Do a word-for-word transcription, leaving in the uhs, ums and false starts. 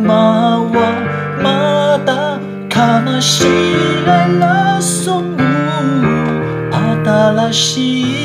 今はまだ悲しいララソング、新しい